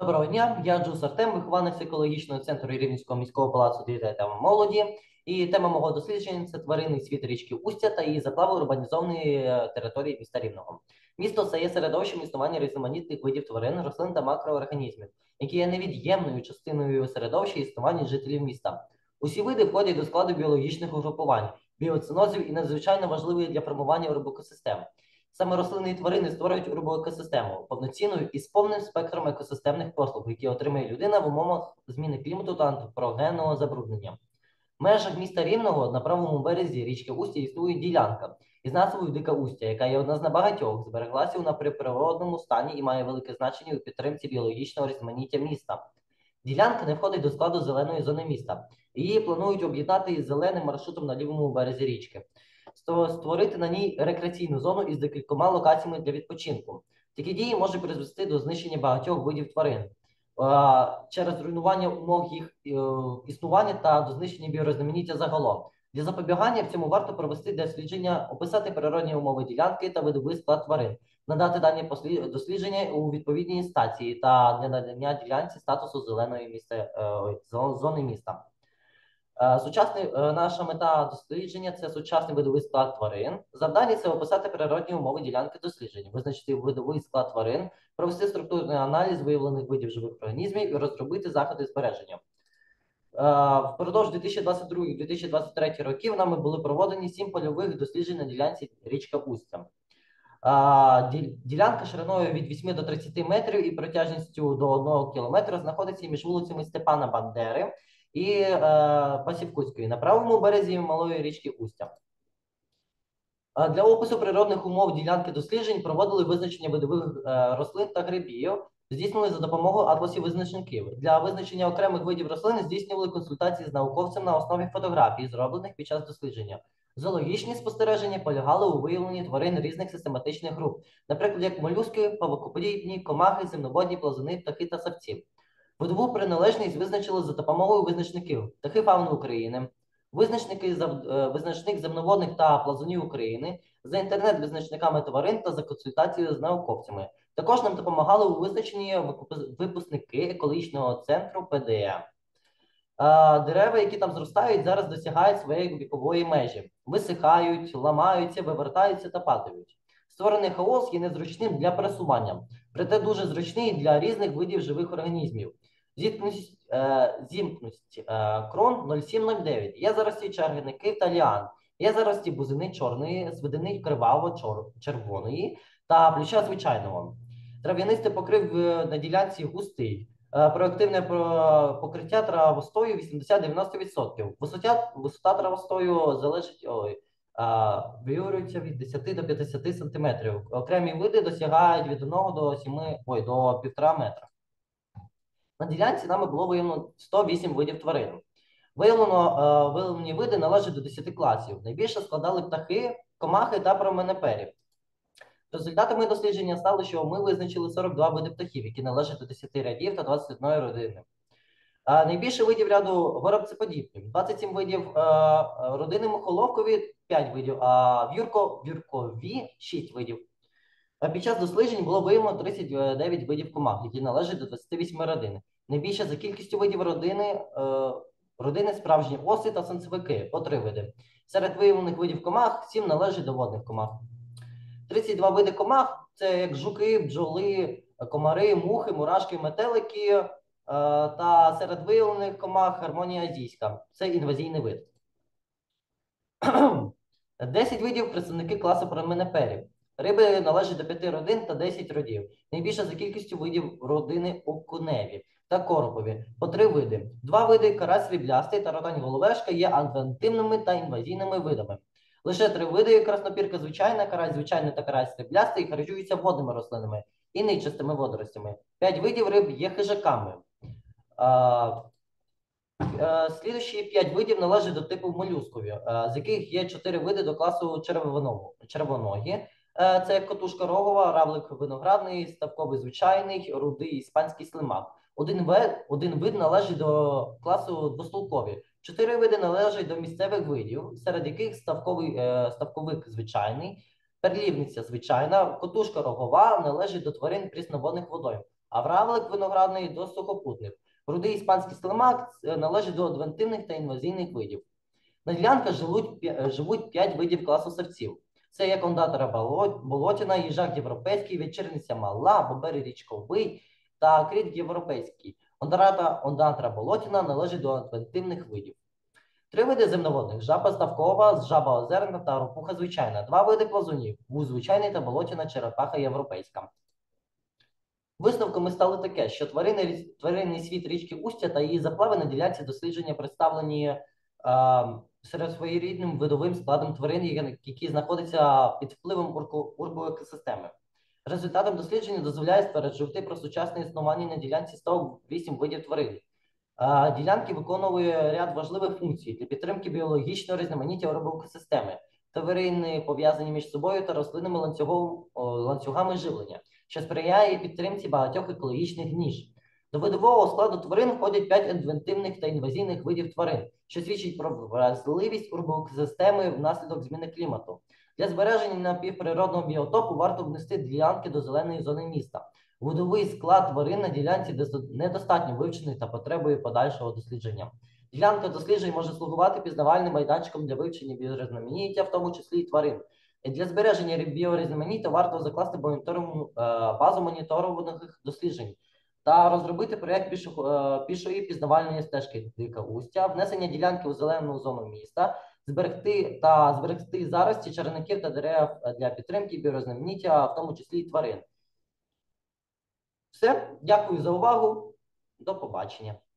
Доброго дня, я Джус Артем, вихованець екологічного центру Рівненського міського палацу дітей та молоді. І тема мого дослідження – це тваринний світ річки Устя та її заплави урбанізованої території міста Рівного. Місто – це є середовищем існування різноманітних видів тварин, рослин та макроорганізмів, які є невід'ємною частиною середовища існування жителів міста. Усі види входять до складу біологічних угрупувань, біоценозів і надзвичайно важливі для формування урбекосистем. Саме рослини і тварини створюють урбоекосистему, повноцінну і з повним спектром екосистемних послуг, які отримує людина в умовах зміни клімату та антропогенного забруднення. В межах міста Рівного на правому березі річки Устя існує ділянка із назвою Дика Устя, яка є одна з небагатьох, збереглася вона при природному стані і має велике значення у підтримці біологічного різноманіття міста. Ділянка не входить до складу зеленої зони міста. Її планують об'єднати із зеленим маршрутом на лівому березі річки. Створити на ній рекреаційну зону із декількома локаціями для відпочинку. Такі дії можуть призвести до знищення багатьох видів тварин через руйнування умов їх існування та до знищення біорізноманіття загалом. Для запобігання в цьому варто провести дослідження, описати природні умови ділянки та видовий склад тварин, надати дані дослідження у відповідній стації та для надання ділянці статусу зеленої зони міста. Наша мета дослідження – це сучасний видовий склад тварин. Завдання – це описати природні умови ділянки дослідження, визначити видовий склад тварин, провести структурний аналіз виявлених видів живих організмів і розробити заходи збереження. Впродовж 2022-2023 років нами були проведені 7 польових досліджень на ділянці річка Устя. Ділянка шириною від 8 до 30 метрів і протяжністю до 1 кілометра знаходиться між вулицями Степана Бандери і Пасівкутської на правому березі малої річки Устя. Для опису природних умов ділянки досліджень проводили визначення видових рослин та грибів, здійснили за допомогою атласів визначників. Для визначення окремих видів рослин здійснювали консультації з науковцем на основі фотографій, зроблених під час дослідження. Зоологічні спостереження полягали у виявленні тварин різних систематичних груп, наприклад, як молюски, павукоподібні, комахи, земноводні, плазуни, птахи та савці. Видову приналежність визначили за допомогою визначників птахи фауни України, визначник земноводних та плазунів України, за інтернет-визначниками тварин та за консультацією з науковцями. Також нам допомагали у визначенні випускники екологічного центру ПДЕ. Дерева, які там зростають, зараз досягають своєї вікової межі, висихають, ламаються, вивертаються та падають. Створений хаос є незручним для пересування, проте дуже зручний для різних видів живих організмів. Зімкнутість крон 0,7-0,9. Є зарості чагарників та ліан. Є зарості бузини чорної, зведини криваво-червоної та плюща звичайного. Трав'янистий покрив на ділянці густий. Проактивне покриття травостою 80-90%. Висота травостою залежить, варіюється від 10 до 50 см. Окремі види досягають від 1 до 1,5 метра. На ділянці нами було виявлено 108 видів тварин. Виявлені види належать до 10 класів. Найбільше складали птахи, комахи та променеперів. Результатами дослідження стало, що ми визначили 42 види птахів, які належать до 10 рядів та 21 родини. Найбільше видів ряду горобцеподібні, 27 видів родини мухоловкові, 5 видів, а в'юркові 6 видів. Під час досліджень було виявлено 39 видів комах, які належать до 28 родин. Найбільше за кількістю видів родини справжні оси та сонцевики, по 3 види. Серед виявлених видів комах 7 належать до водних комах. 32 види комах – це як жуки, бджоли, комари, мухи, мурашки, метелики, та серед виявлених комах гармонія азійська – це інвазійний вид. 10 видів – представники класу променеперів. Риби належать до 5 родин та 10 родів. Найбільше за кількістю видів родини окуневі та коропові, по 3 види. 2 види – карась сріблястий та ротань-головешка є адвентивними та інвазійними видами. Лише 3 види – краснопірка звичайна, карась звичайний та карась сріблястий харчуються водними рослинами і нечистими водоростями. 5 видів риб є хижаками. Слідуючі 5 видів належать до типу молюскові, з яких є 4 види до класу червоногі. Це котушка рогова, равлик виноградний, ставковий звичайний, рудий іспанський слимак. Один вид належить до класу двостолкові. 4 види належать до місцевих видів, серед яких ставковик звичайний, перлівниця звичайна, котушка рогова належить до тварин прісноводних водойм, а равлик виноградний до сухопутних. Рудий іспанський слимак належить до адвентивних та інвазійних видів. На ділянках живуть 5 видів класу савців. Це як ондатра болотяна, їжак європейський, вечірниця мала, бобер річковий та кріт європейський. Ондатра болотяна належить до адвентивних видів. 3 види земноводних: жаба ставкова, жаба озерна та ропуха звичайна. 2 види плазунів: вуз звичайний та болотяна черепаха європейська. Висновками стало таке, що тваринний світ річки Устя та її заплави на ділянці дослідження представлені серед своєрідним видовим складом тварин, які знаходяться під впливом урбоекосистеми. Результатом дослідження дозволяє стверджувати про сучасне існування на ділянці 108 видів тварин. Ділянки виконує ряд важливих функцій для підтримки біологічного різноманіття урбоекосистеми. Тварини пов'язані між собою та рослинними ланцюгами живлення, що сприяє підтримці багатьох екологічних ніж. До видового складу тварин входять 5 адвентивних та інвазійних видів тварин, що свідчить про вразливість урбоекосистеми внаслідок зміни клімату. Для збереження напівприродного біотопу варто внести ділянки до зеленої зони міста. Видовий склад тварин на ділянці недостатньо вивчений та потребує подальшого дослідження. Ділянка досліджень може слугувати пізнавальним майданчиком для вивчення біорізноманіття, в тому числі і тварин. Для збереження біорізноманіття варто закласти базу моніторованих досліджень та розробити проєкт пішої пізнавальної стежки Дика Устя, внесення ділянки у зелену зону міста, зберегти зарості чарників та дерев для підтримки біорізноманіття, в тому числі і тварин. Все, дякую за увагу. До побачення.